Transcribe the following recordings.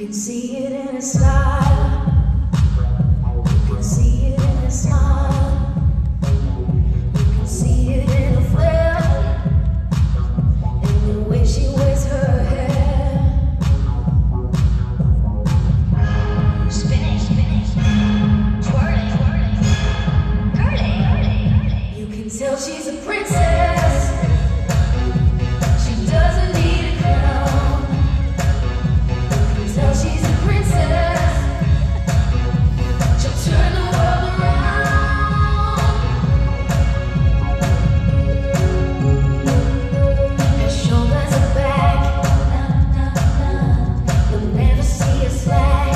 can see it in his style. You can see it in his smile. You can see it in the flare, in the way she wears her hair. Spinning, spinning, twirling, twirling, curling, curling, curling. You can tell she's a princess. She doesn't need a crown. You can tell she's a princess. She'll turn the world around. Her shoulders are back. You'll never see her slack.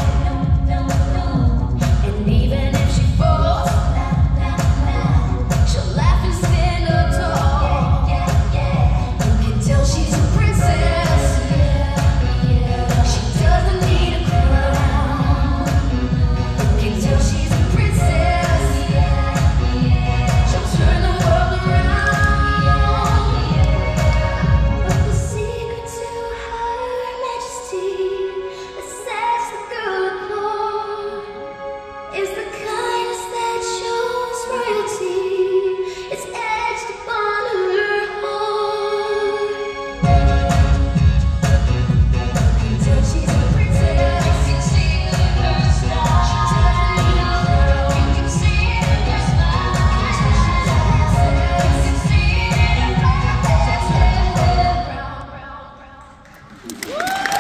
And even if she falls, she'll laugh and stand up tall. You can tell she's a princess. She doesn't need a crown. You can tell she's a princess. She'll turn the world around. But the secret to her majesty that sets the girl apart is the kindness that shows royalty. It's etched upon her heart. You can tell she's a princess. You can see it in her style. She doesn't need a crown. You can see it in her smile. You can see it in her eyes. Brown, brown, brown.